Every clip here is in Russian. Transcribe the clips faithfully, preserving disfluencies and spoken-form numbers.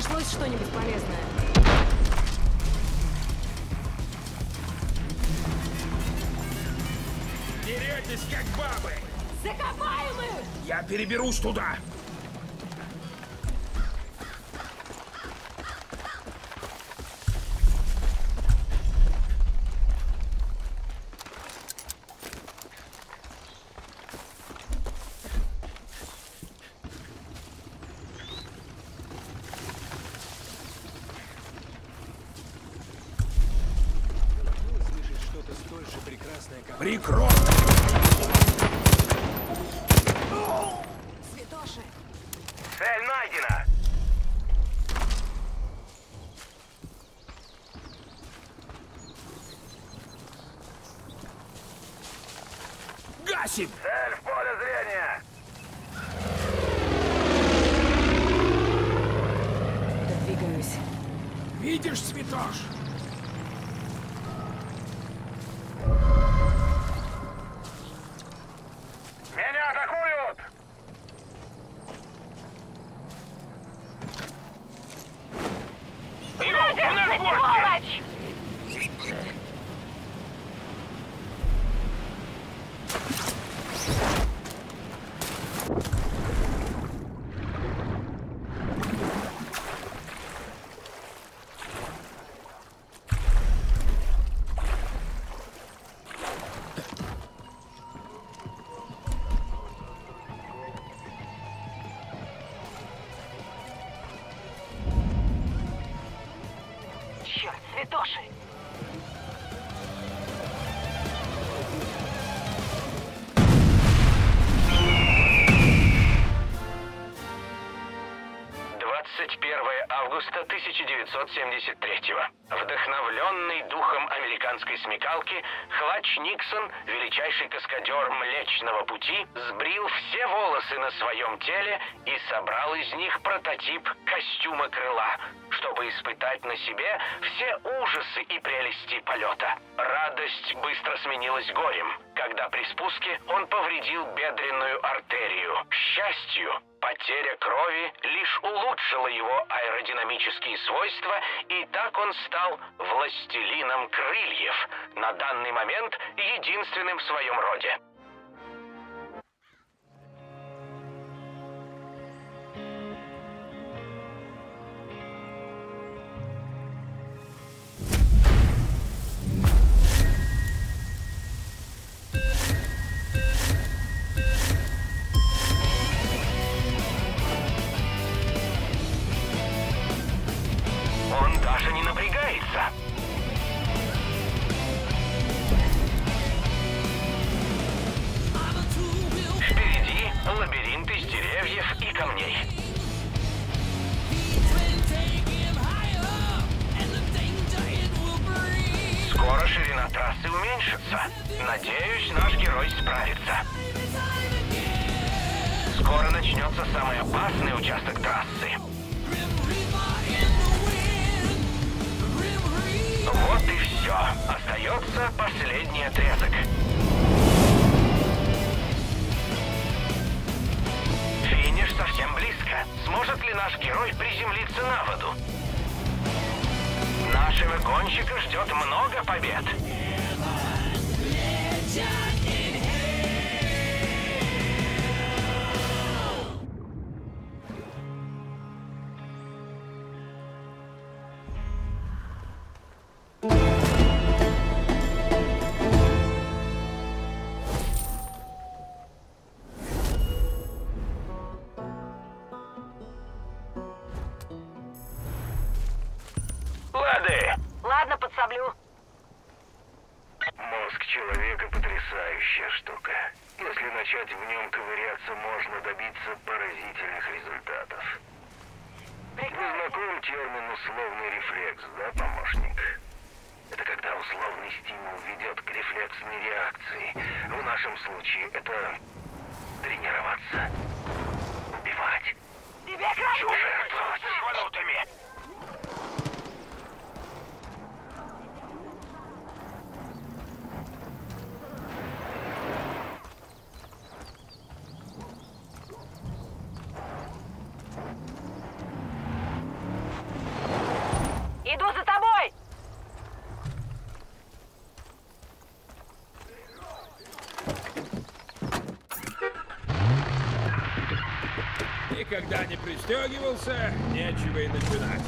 Нашлось что-нибудь полезное? Деретесь, как бабы! Закопаем их! Я переберусь туда! Прикрой! Святоши! Цель найдена! Гасим! Цель в поле зрения! Двигаюсь. Видишь, Святош? Меня атакуют! Ядерный сволочь! Черт, святоши! двадцать первое августа тысяча девятьсот семьдесят третьего. Вдохновленный духом американской смекалки, Хлач Никсон, величайший каскадер Млечного Пути, сбрил все волосы на своем теле и собрал из них прототип костюма крыла, чтобы испытать на себе все ужасы и прелести полета. Радость быстро сменилась горем, когда при спуске он повредил бедренную артерию. К счастью, потеря крови лишь улучшила его аэродинамические свойства, и так он стал властелином крыльев, на данный момент единственным в своем роде. Он даже не напрягается. Впереди лабиринт из деревьев и камней. Скоро ширина трассы уменьшится. Надеюсь, наш герой справится. Скоро начнется самый опасный участок трассы. Вот и все. Остается последний отрезок. Финиш совсем близко. Сможет ли наш герой приземлиться на воду? Нашего гонщика ждет много побед. Лады! Ладно, подсоблю. Мозг человека потрясающая штука. Если начать в нем ковыряться, можно добиться поразительных результатов. Вы знаком термин «условный рефлекс», да, помощник? Это когда условный стимул ведет к рефлексной реакции. В нашем случае это тренироваться, убивать. Тебе красиво! Жертвовать валютами. никогда не пристегивался, нечего и начинать.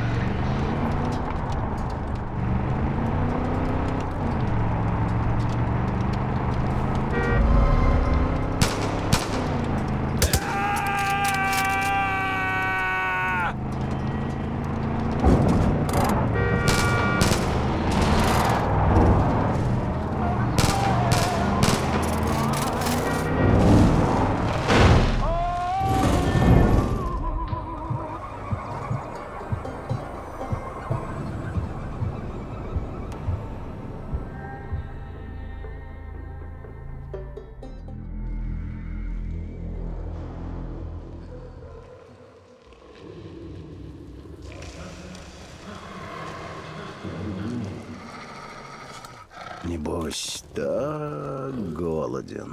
Небось, так голоден.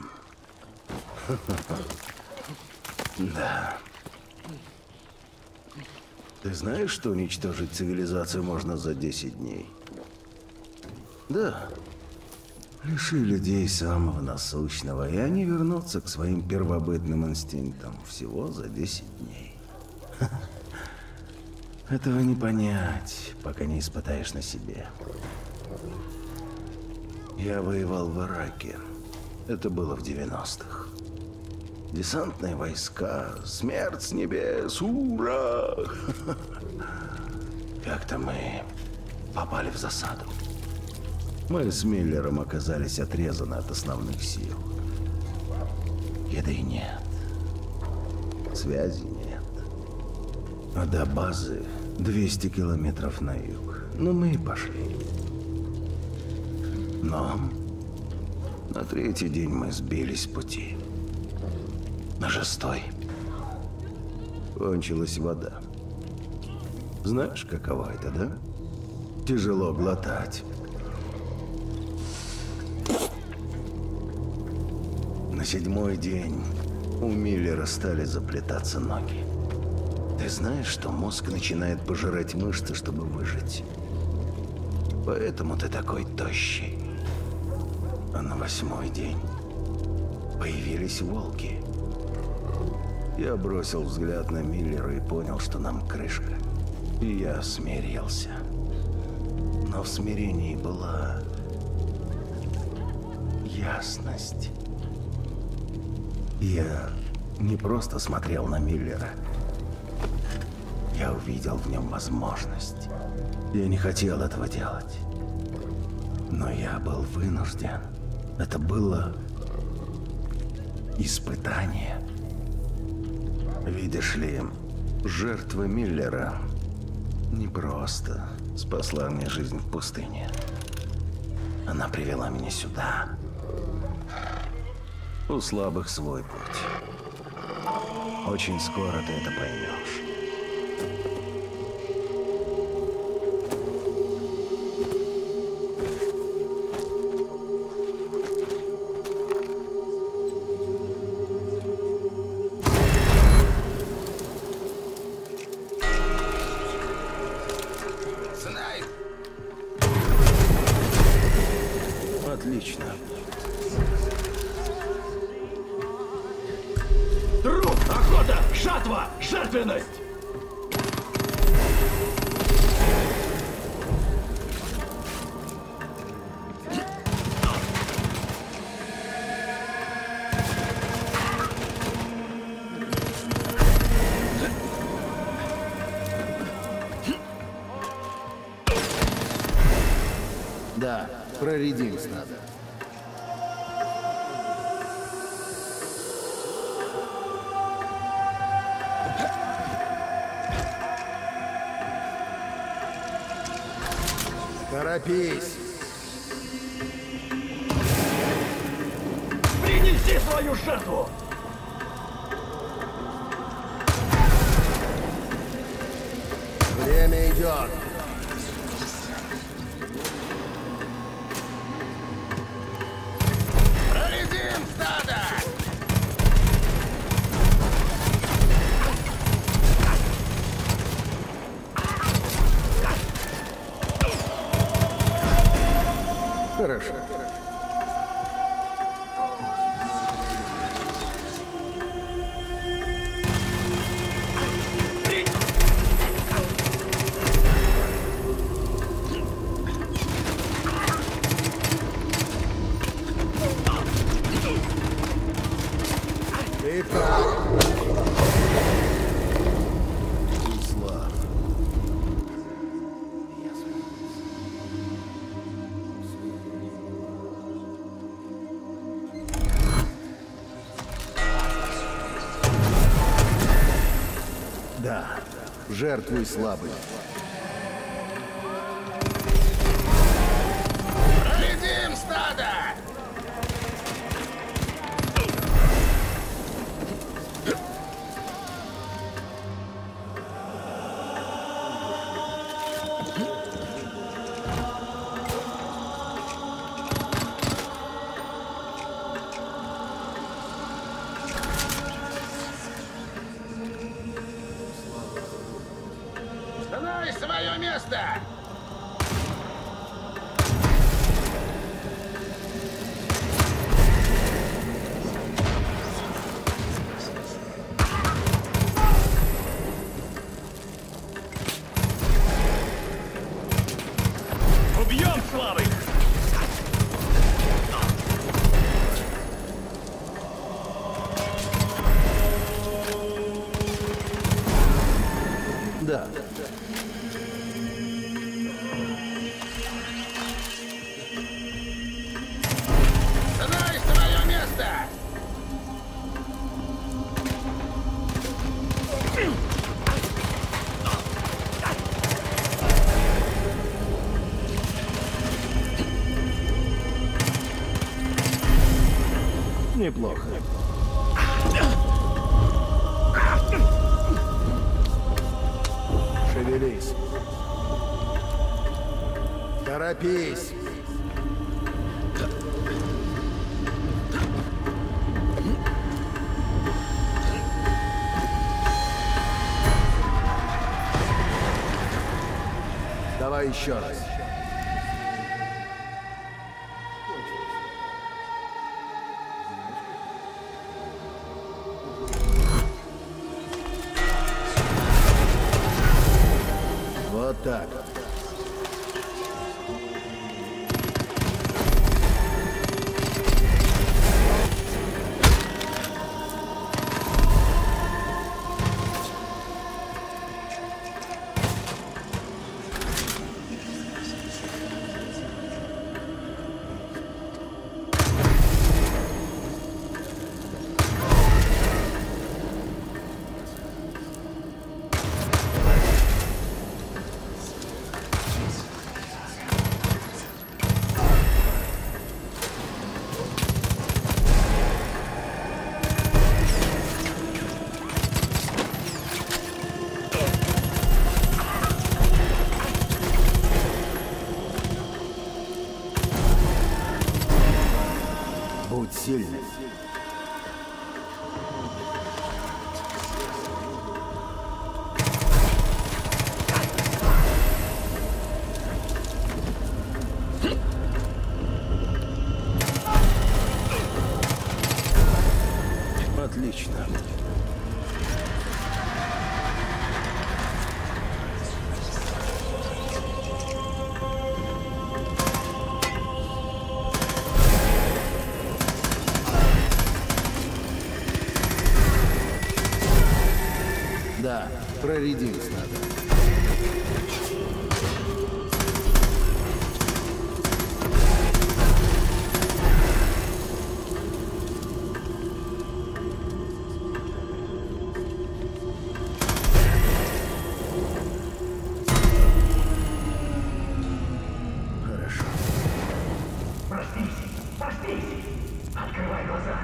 Да. Ты знаешь, что уничтожить цивилизацию можно за десять дней? Да. Лиши людей самого насущного, и они вернутся к своим первобытным инстинктам всего за десять дней. Этого не понять, пока не испытаешь на себе. Я воевал в Ираке. Это было в девяностых. Десантные войска, смерть с небес, ура! Как-то мы попали в засаду. Мы с Миллером оказались отрезаны от основных сил. Еды нет. Связи нет. А до базы двести километров на юг. Ну, мы и пошли. Но на третий день мы сбились с пути. На шестой кончилась вода. Знаешь, каково это, да? Тяжело глотать. На седьмой день у Миллера стали заплетаться ноги. Ты знаешь, что мозг начинает пожирать мышцы, чтобы выжить? Поэтому ты такой тощий. А на восьмой день появились волки. Я бросил взгляд на Миллера и понял, что нам крышка. И я смирился. Но в смирении была ясность. Я не просто смотрел на Миллера. Я увидел в нем возможность. Я не хотел этого делать. Но я был вынужден. Это было испытание. Видишь ли, жертва Миллера не просто спасла мне жизнь в пустыне. Она привела меня сюда. У слабых свой путь. Очень скоро ты это поймешь. Отлично. Труп, охота, жатва, жертвенность! Да, проредим стадо. Торопись! Принеси свою жертву! Время идет. Проредим стадо! Хорошо. Жертвуй слабым. Проведим стадо! Знай свое место! Убьем слабых! Да. Знай свое место! Неплохо. Шевелись. Торопись. Давай еще раз. Вот так. Будь сильным. Отлично. Да, проредить надо. Хорошо. Проснись! Проснись! Открывай глаза!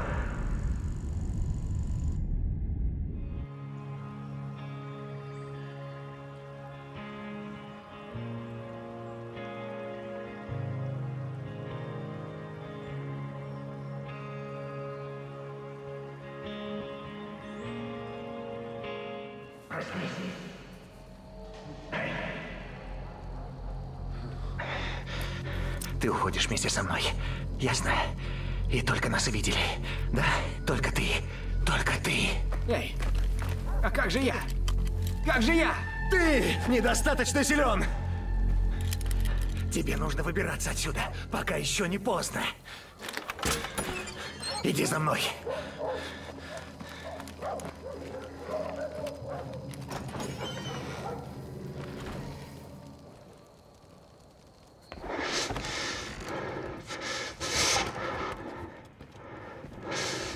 Проснись! Ты уходишь вместе со мной. Ясно? И только нас и видели. Да, только ты. Только ты. Эй, а как же я? Как же я? Ты недостаточно силен. Тебе нужно выбираться отсюда, пока еще не поздно. Иди за мной.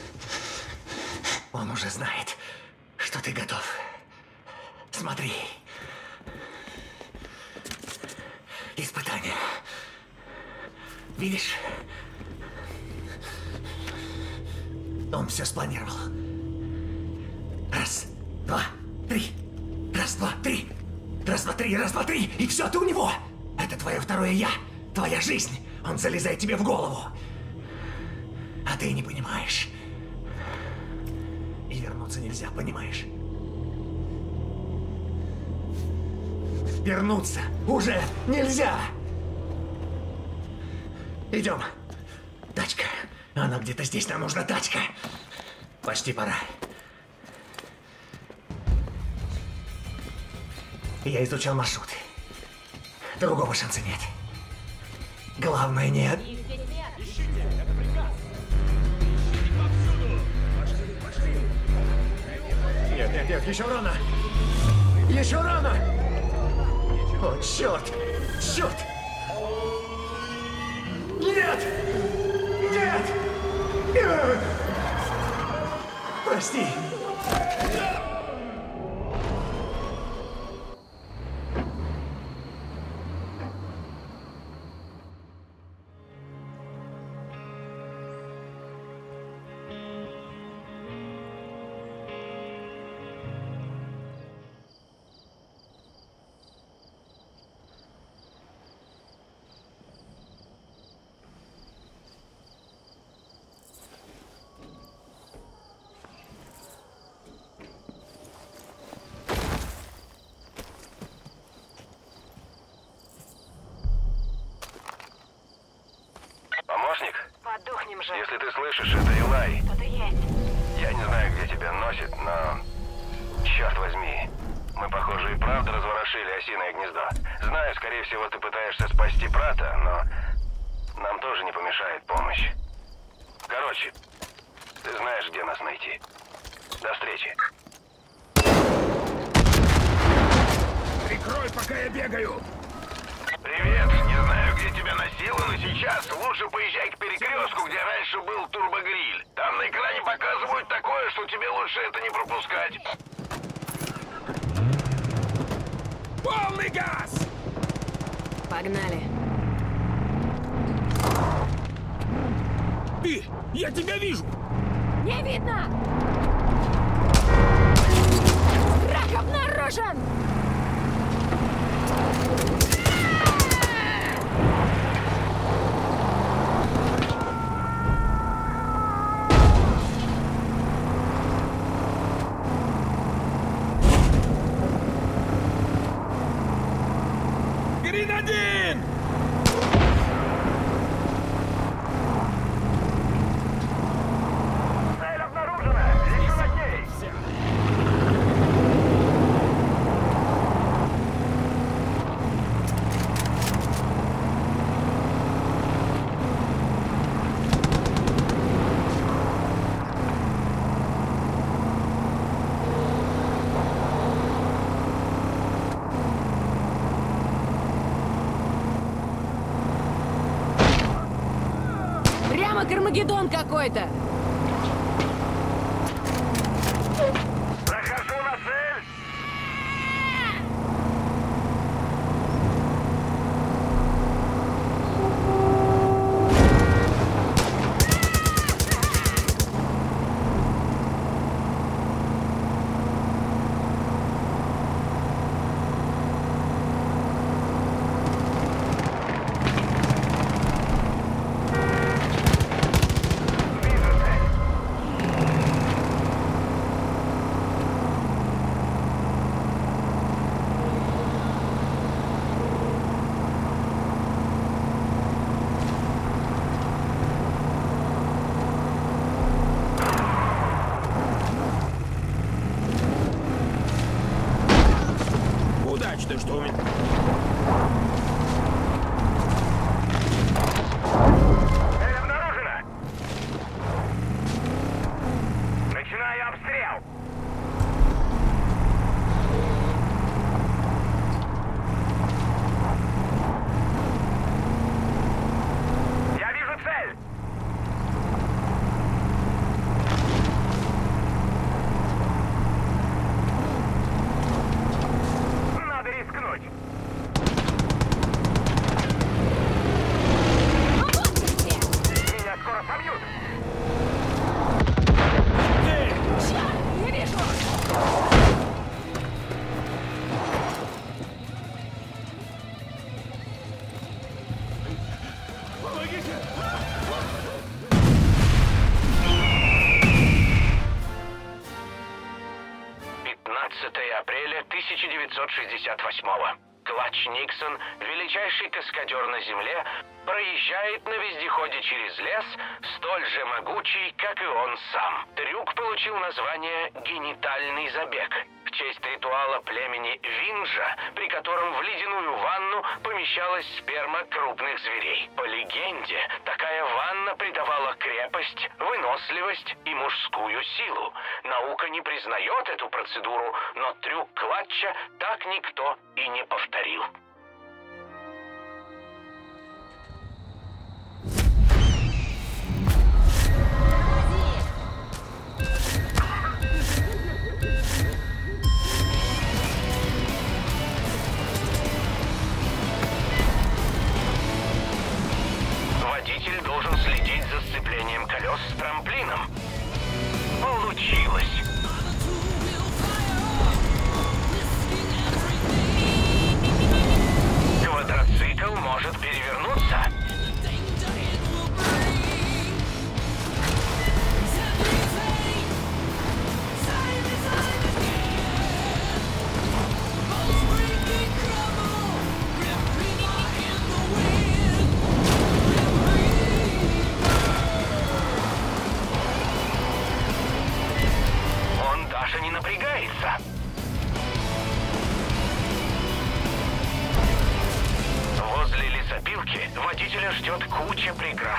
Он уже знает, что ты готов. Смотри, Видишь? Он все спланировал. Раз, два, три. Раз, два, три. Раз, два, три, раз, два, три. И все, ты у него. Это твое второе я. Твоя жизнь. Он залезает тебе в голову. А ты не понимаешь. И вернуться нельзя, понимаешь? Вернуться уже нельзя. Идем. Тачка. Она где-то здесь. Нам нужна тачка. Почти пора. Я изучал маршрут. Другого шанса нет. Главное нет. Нет, нет, нет, еще рано. Еще рано. О, черт. Черт. Нет. Нет. Нет. Прости. Подохнем же. Если ты слышишь, это Илай. Кто-то есть. Я не знаю, где тебя носит, но... Черт возьми. Мы, похоже, и правда разворошили осиное гнездо. Знаю, скорее всего, ты пытаешься спасти брата, но... Нам тоже не помешает помощь. Короче, ты знаешь, где нас найти. До встречи. Прикрой, пока я бегаю! Привет! Не знаю, где тебя носило, но сейчас лучше поезжай к перекрестку, где раньше был турбогриль. Там на экране показывают такое, что тебе лучше это не пропускать. Полный газ! Погнали. Ты! Я тебя вижу! Не видно! Враг обнаружен! Гренадин! Цель обнаружена! Еще над ней! Прямо Кармагеддон какой-то! Прохожу на цель! пятнадцатое апреля тысяча девятьсот шестьдесят восьмого. Клатч Никсон, величайший каскадер на Земле, проезжает на вездеходе через лес, столь же могучий, как и он сам. Трюк получил название «генитальный забег» в честь ритуала племени Винджа, при котором в ледяную ванну помещалась сперма крупных зверей. По легенде, такая ванна придавала крепость, выносливость и мужскую силу. Наука не признает эту процедуру, но трюк Клатча так никто и не повторил. Водитель должен следить за сцеплением колес с трамплином. Получилось! Квадроцикл может перевернуться. Он даже не напрягается. Возле лесопилки водителя ждет куча преград.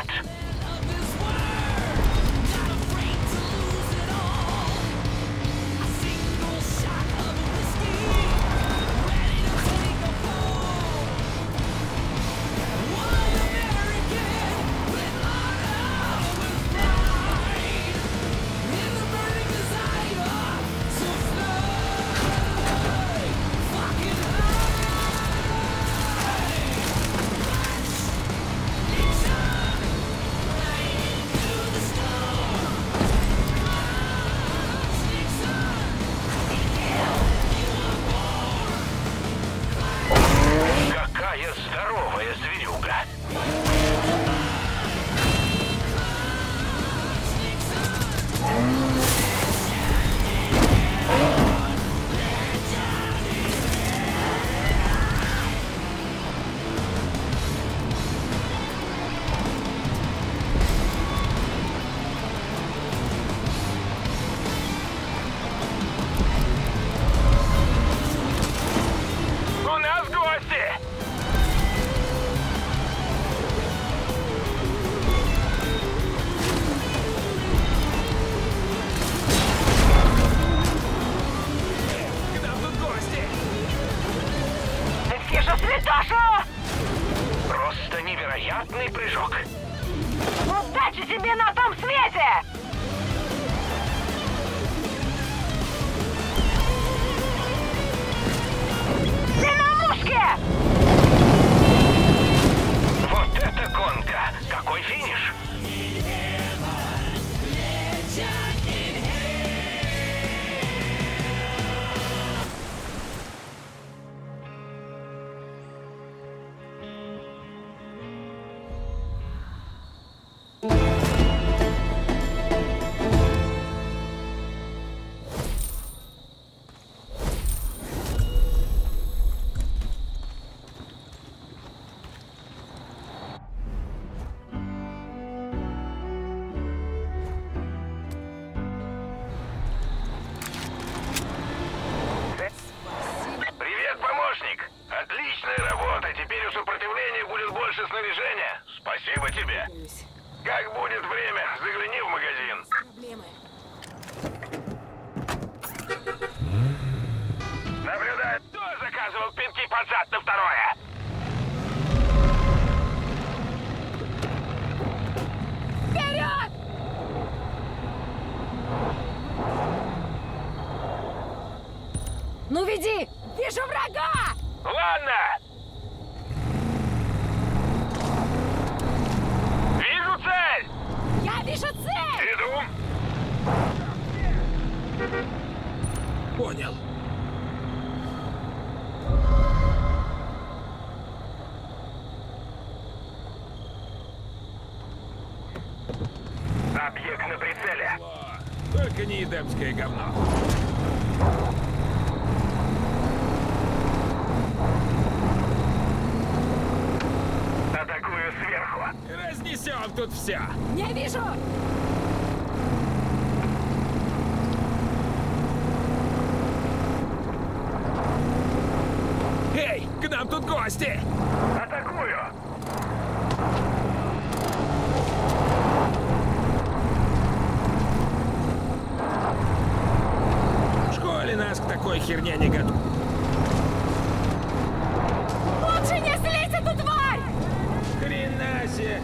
Какая здоровая зверюга! У нас гости! К нам тут гости! Тише, святоша! Просто невероятный прыжок. Удачи тебе на том свете! Ты на мушке! Вот это гонка! Какой финиш! Привет, помощник! Отличная работа! Теперь у сопротивления будет больше снаряжения. Спасибо тебе! Как будет время, загляни в магазин. Проблемы. Наблюдаю. Кто заказывал пинки под зад на второе? Вперед! Ну веди! Вижу врага! Ладно! Вижу цель! Я вижу цель! Иду! Понял. Объект на прицеле. Только не едемское говно. Атакую сверху. Разнесем тут все. Не вижу! Эй, к нам тут гости! Атакую. В школе нас к такой херне не готовят. Лучше не злись эту тварь! Хрена себе!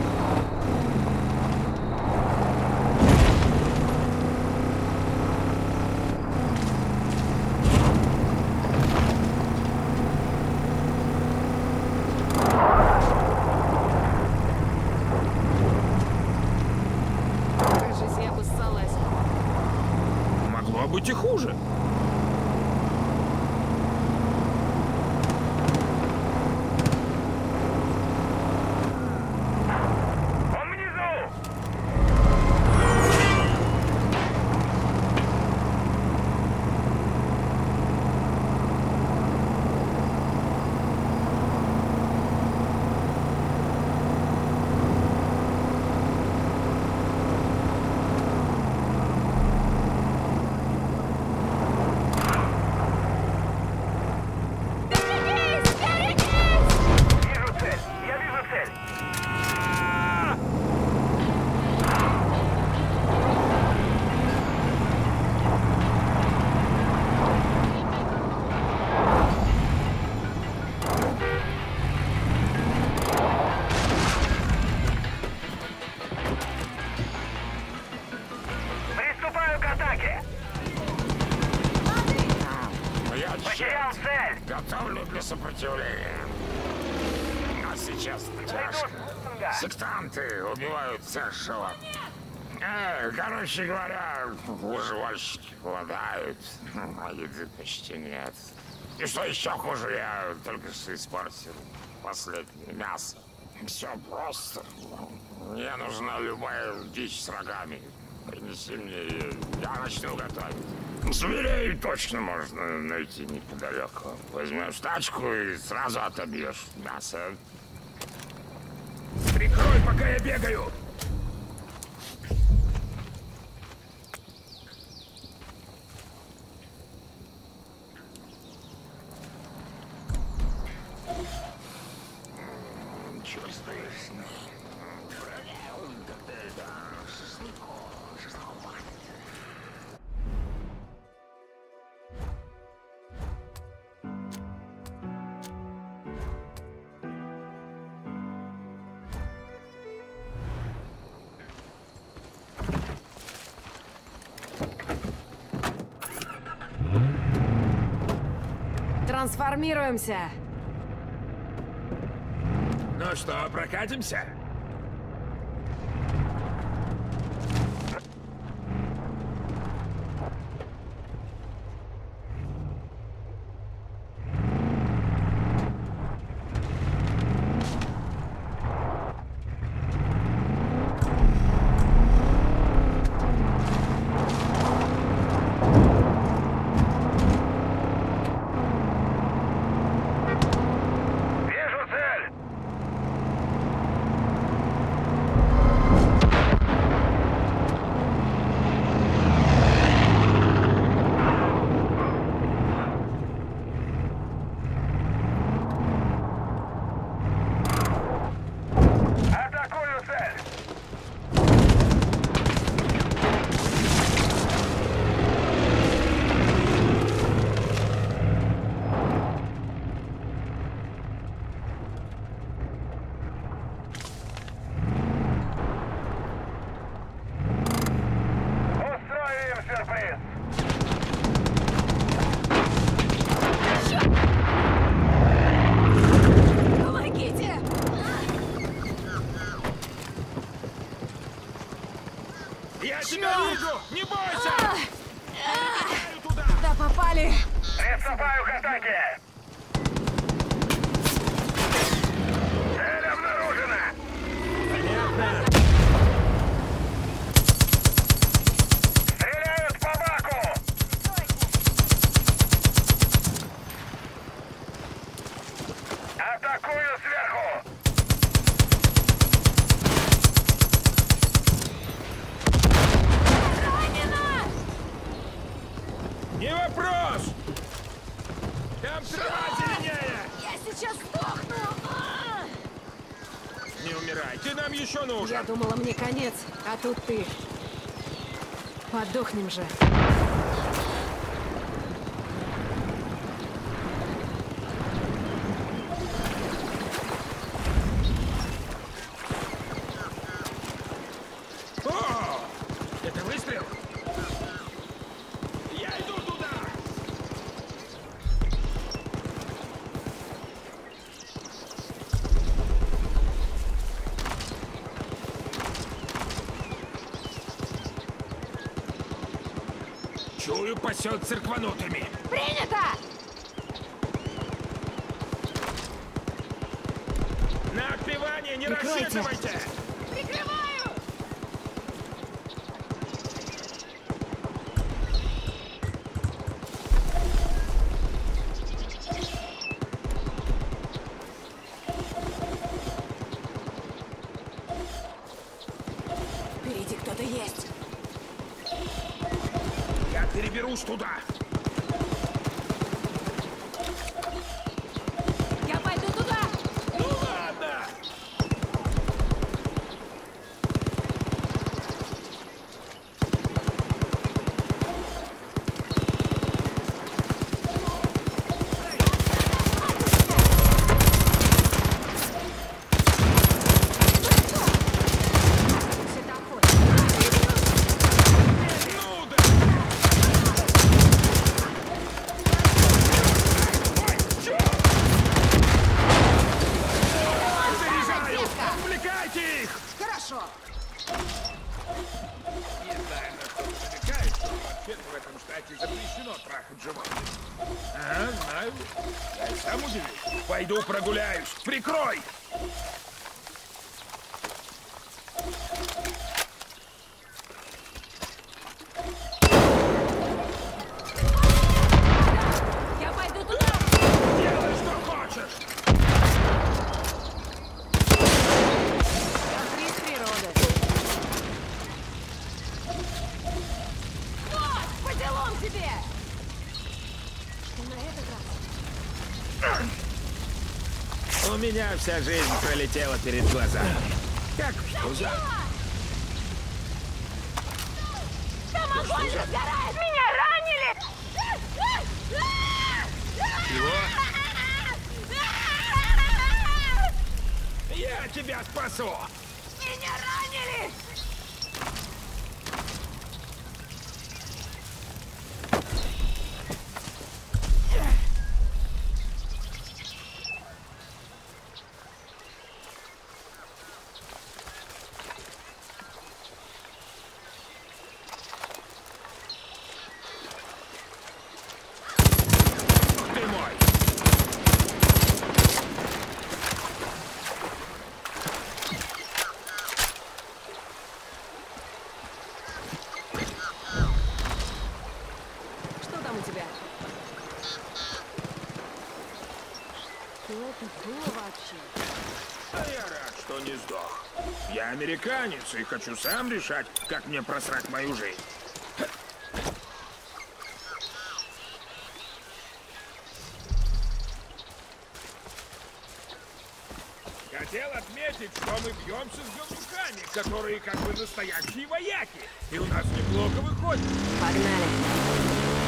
Кажется, я обоссалась. Могло быть и хуже. Он внизу. Берегись! Берегись! Вижу цель. Я вижу цель. Приступаю к атаке. Я Потерял цель. готовлю для сопротивления. А сейчас тяжко. Сектанты убивают царшего. Э, короче говоря, выживальщики голодают, а еды почти нет. И что еще хуже, я только что испортил последнее мясо. Все просто. Мне нужна любая дичь с рогами. Принеси мне ее, я начну готовить. Зверей точно можно найти неподалеку. Возьмешь тачку и сразу отобьешь мясо. Прикрой, пока я бегаю. Чувствуешь? Трансформируемся! Ну что, прокатимся? Вижу цель. Атакую цель. Устрою им сюрприз. Помогите! Я тебя вижу! Не бойся! Стреляю туда! Да попали! Приступаю к атаке. Цель обнаружена. Понятно. еще нужен? Я думала, мне конец, а тут ты. Подохнем же. О! Это выстрел? Я иду туда! Чую, пасет церкванутыми. Принято! На отпевание не Прикройте. рассчитывайте! Прикрываю! Впереди кто-то есть. Я переберусь туда. Я пойду туда! Ну ладно! Светофор. Ну да! Ой, чёрт! Заряжаю! Отвлекайте их! Хорошо. Не знаю, на что намекает, но вообще-то в этом штате запрещено трахать животных. Ага, знаю. Я и сам удивлюсь. Пойду прогуляюсь. Прикрой! Я пойду туда! Делай, что хочешь! Приз природы. Вот! По делам тебе! Что на этот раз? У меня вся жизнь пролетела перед глазами. Как в пузах. Там огонь разгорает! Меня ранили! Чего? Я тебя спасу! Меня ранили! Ты мой! Что там у тебя? Что это было вообще? А я рад, что не сдох. Я американец и хочу сам решать, как мне просрать мою жизнь. Хотел отметить, что мы бьемся с говнюками, которые как бы настоящие вояки. И у нас неплохо выходит. Погнали.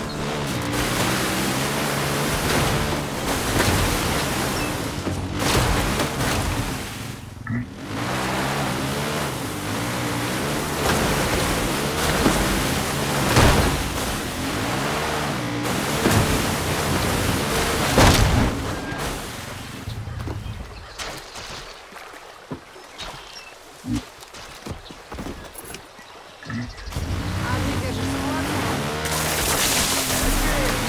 А ты держишь схватку?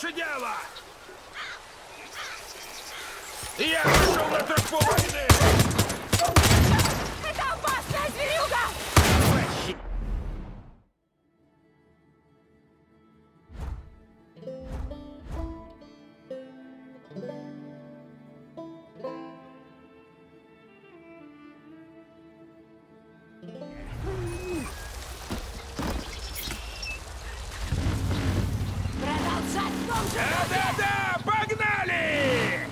ваше дело! Я пошел на тропу войны! Это опасная зверюга! Продолжать в том же! Да-да-да! Погнали!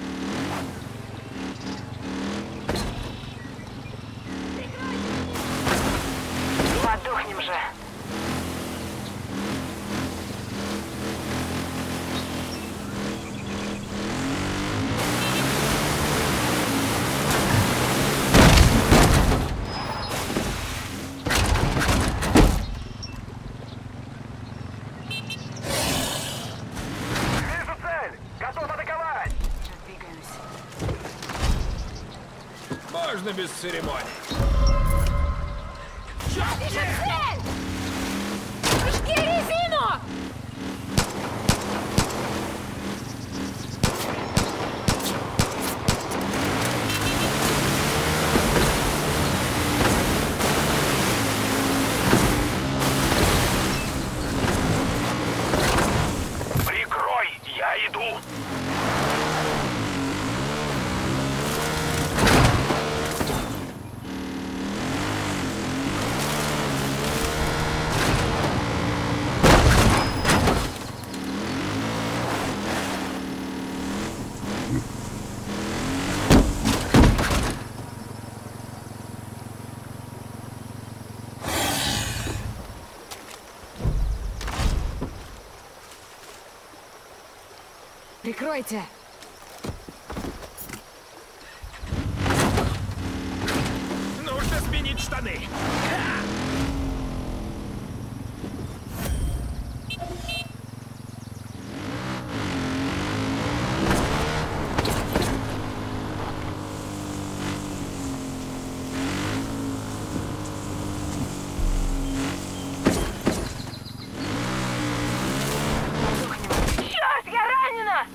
Подохнем же! Вижу цель! Готов атаковать! Двигаемся. Можно без церемоний. Вижу цель! Жги резину! Прикрой! Я иду! Прикройте! Нужно сменить штаны. Черт, я ранена!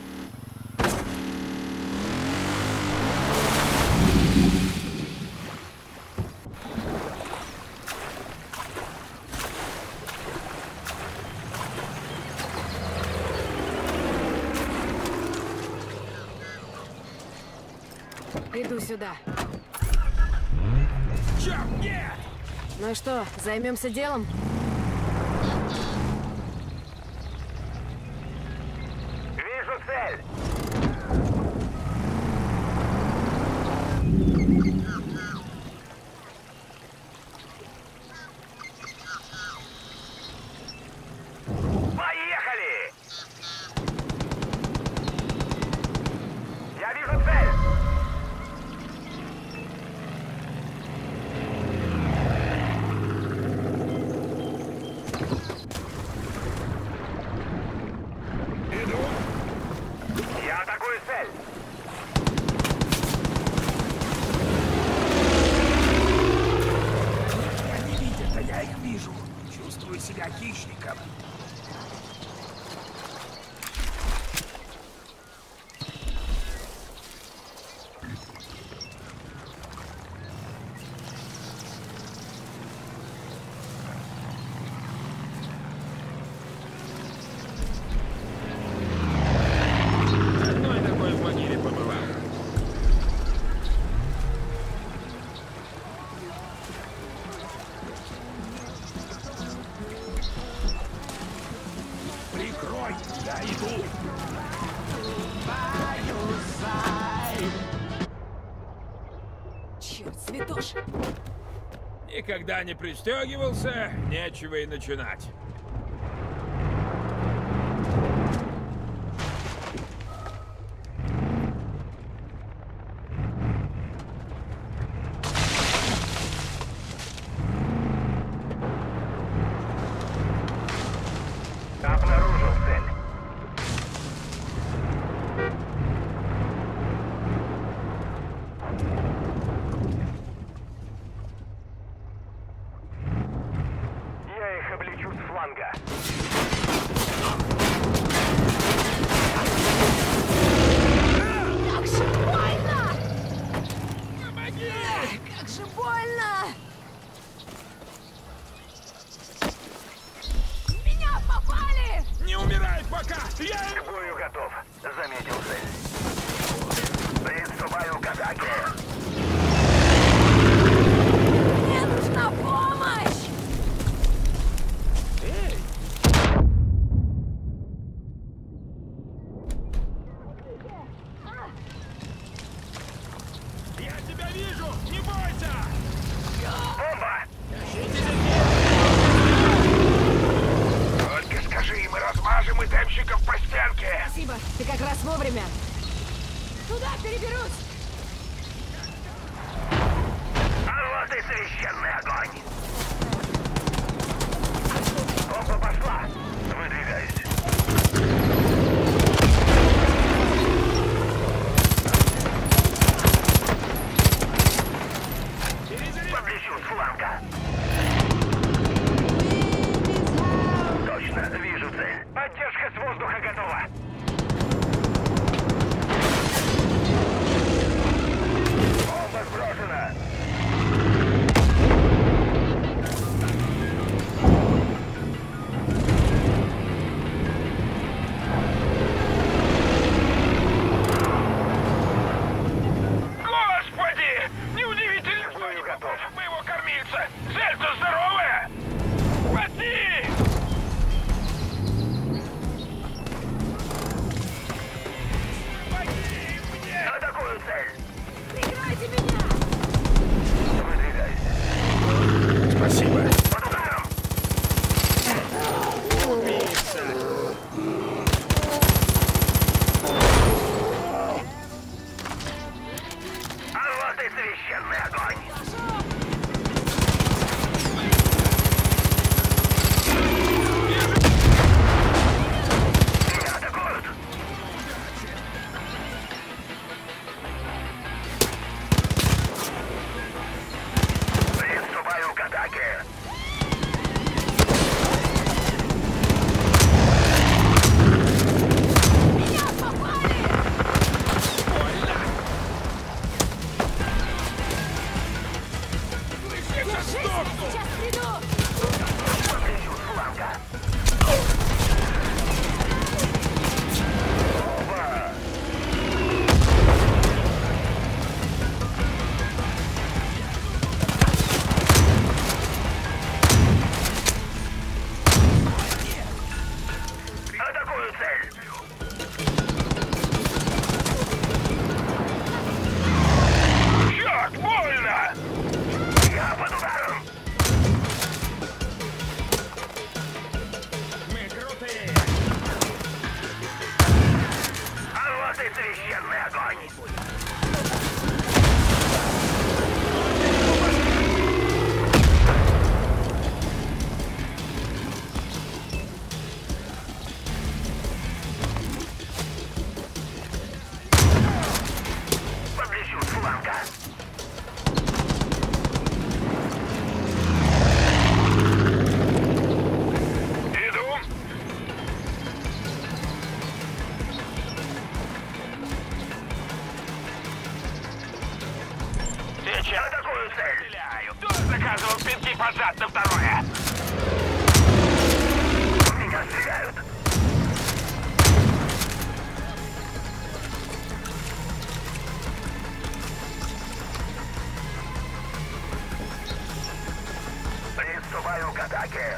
Иду сюда. Черт, нет! Ну что, займемся делом? Вижу цель! Поехали! Я вижу цель! Иду. Я атакую цель! Они видят, а я их вижу. Чувствую себя хищником. Одной такой в могиле побывал. Прикрой, я иду. Черт, святош! Никогда не пристегивался, нечего и начинать. Обнаружил цель. Я их облечу с фланга. Не бойся! Бомба! Только скажи, и мы размажем идемщиков по стенке. Спасибо, ты как раз вовремя. Туда переберусь! А вот и священный огонь! Бомба пошла! Выдвигаюсь! Подлечу с фланга! Точно, вижу цель! Поддержка с воздуха готова! Бомба сброшена! Господи! Неудивительно, что не готов. Моего кормильца. Цель-то здоровая. Спаси! Помоги мне! Атакую цель! Прикройте меня! Выдвигайся! Спасибо. Под ударом! А вот и священный огонь! Меня атакуют! Приступаю к атаке! Сейчас приду! Подлечу с фланга! Оба! Атакую цель! Черт, больно! Я под ударом! Мы крутые! А вот и священный огонь! Подлечу с фланга! Иду. Сейчас атакую цель! Стреляю. Кто заказывал пинки под зад на второе? В меня стреляют! Приступаю к атаке!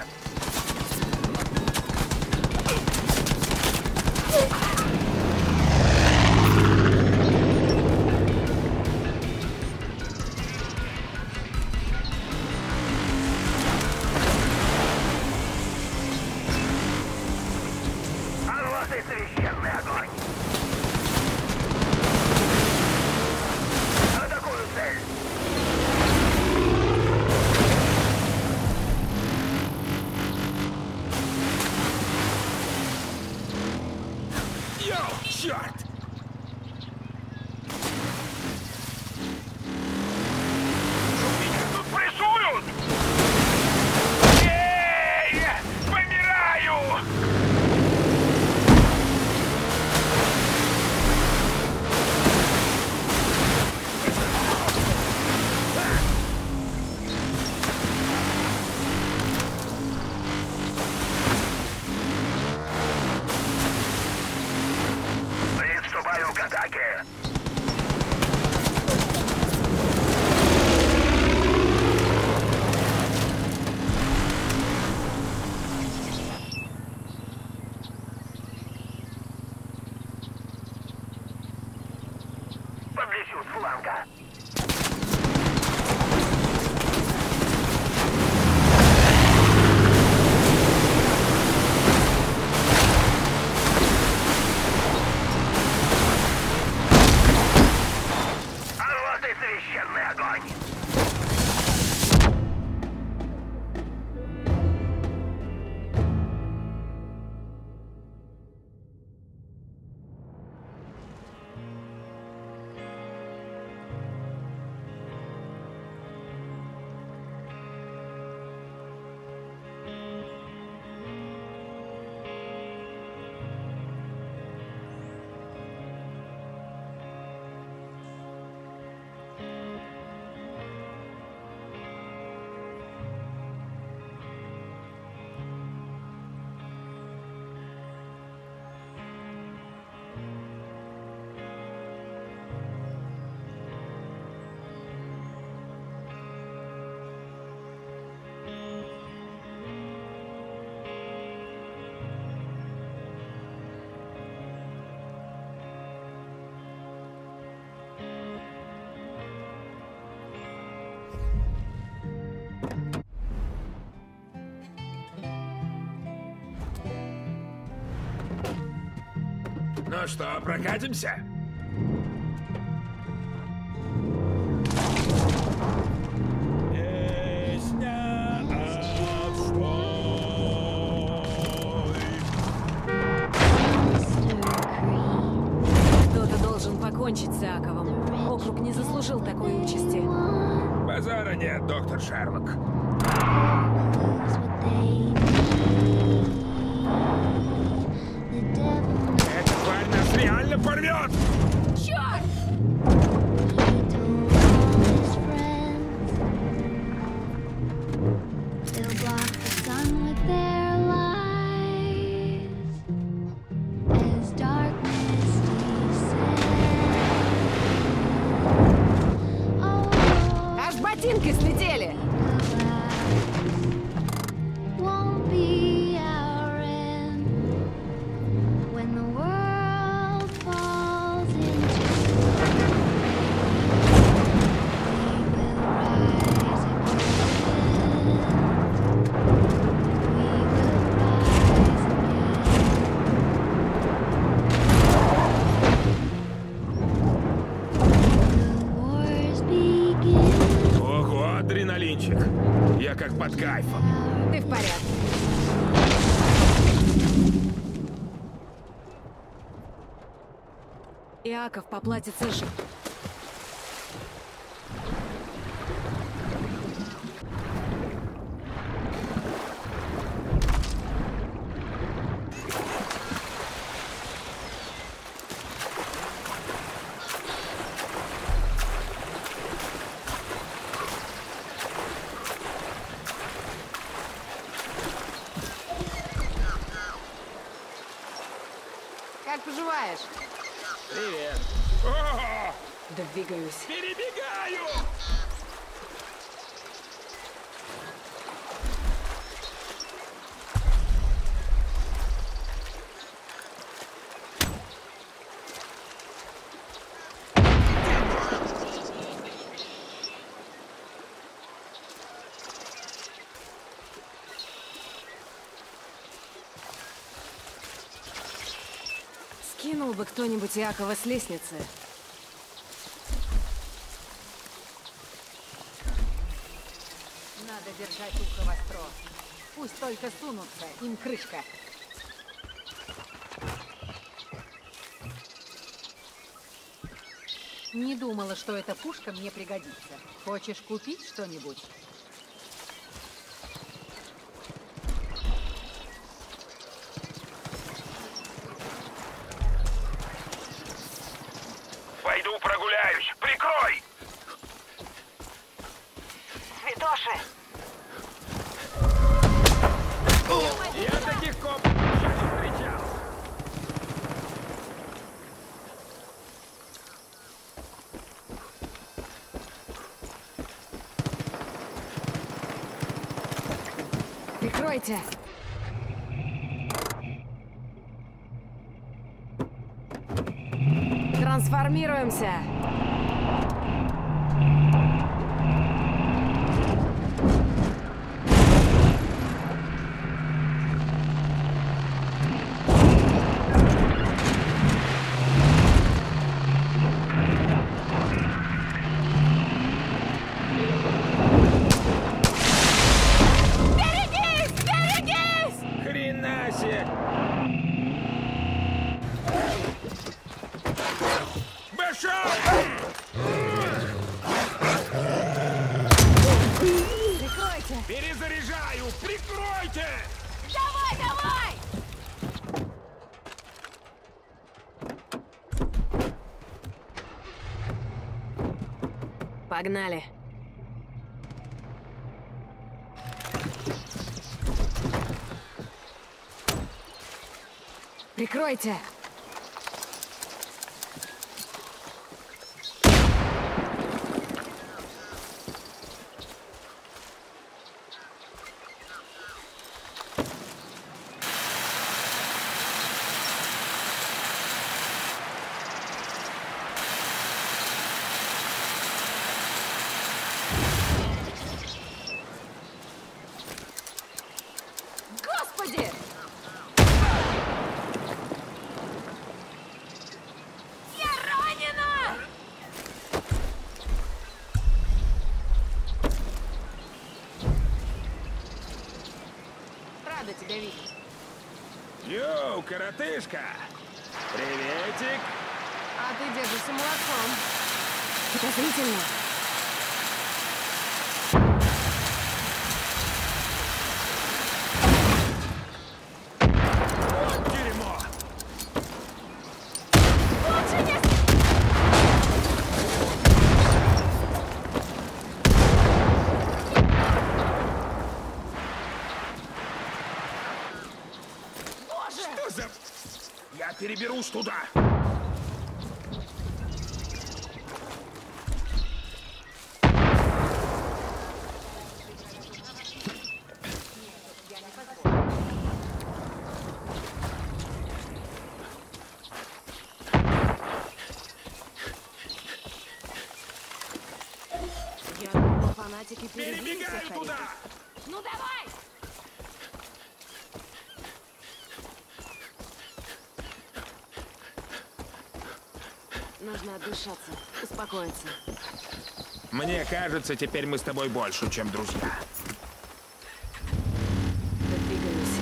А вот и священный огонь! Атакую цель! Йоу, черт! Меня тут прессуют! Эй! Помираю! Приступаю к атаке! Подлечу с фланга! Ну что, прокатимся? Песня Кто-то должен покончить с Иаковом. Округ не заслужил такой участи. Базара нет, доктор Шерлок. Эта тварь нас реально порвет! Черт! Аж ботинки слетели! Ого, адреналинчик. Я как под кайфом. Ты в порядке. Иаков поплатится жив. Как поживаешь? Привет. О, Двигаюсь. перебегаю! Скинул бы кто-нибудь Иакова с лестницы. Надо держать ухо востро. Пусть только сунутся, им крышка. Не думала, что эта пушка мне пригодится. Хочешь купить что-нибудь? Пойду прогуляюсь. Прикрой! Святоши! Я таких коп еще не встречал. Прикройте! Трансформируемся! Берегись! Берегись! Хрена себе! Бэшок! Прикройте! Перезаряжаю! Прикройте! Давай, давай! Погнали! Прикройте! Господи! коротышка! Приветик! А ты держишься молодцом. Подозрительно. Дерьмо! Лучше не... Что за... Я переберусь туда! Я думала, фанатики перебили Перебегаю всех туда! тарифов. Ну давай! Нужно отдышаться, успокоиться. Мне кажется, теперь мы с тобой больше, чем друзья. Двигаюсь.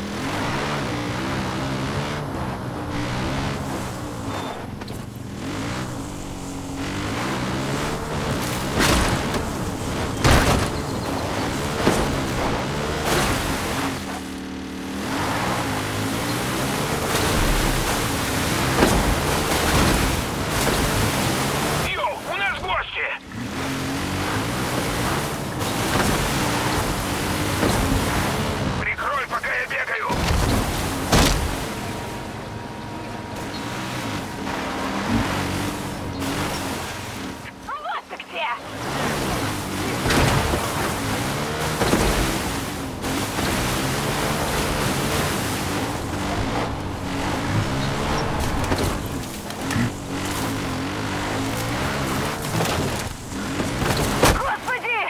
Йоу, у нас гости! Прикрой, пока я бегаю! Вот ты где! Господи!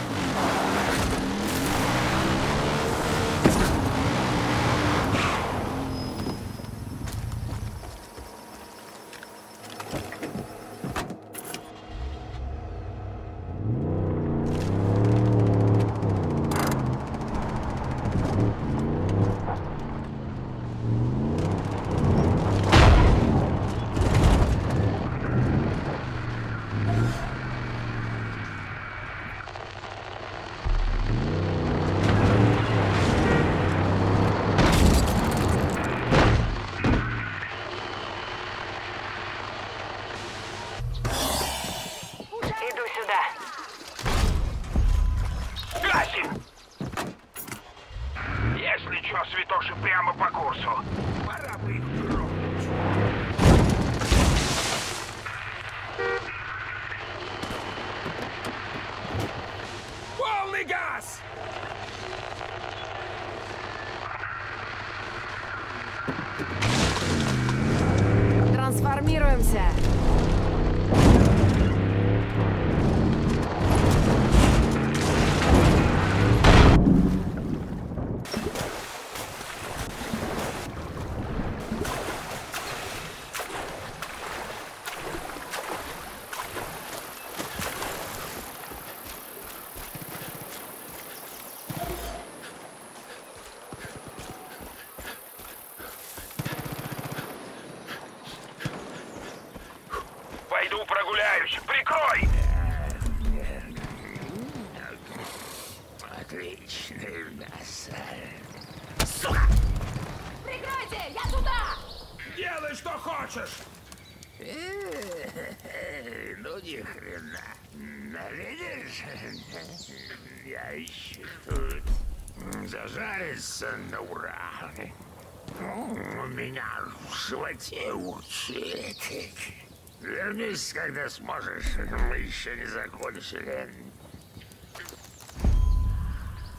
Иду сюда. Гасим! Если чё, святоши прямо по курсу. Пора бы их грохнуть. Полный газ! Трансформируемся. Пойду прогуляюсь. Прикрой! Отличный мясо. Прикройте! Я туда! Делай, что хочешь! Ну ни хрена. Видишь? Я еще тут зажариться на ура. У меня в животе урчит. Вернись, когда сможешь. Мы еще не закончили.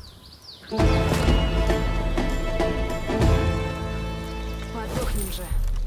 Подохнем же.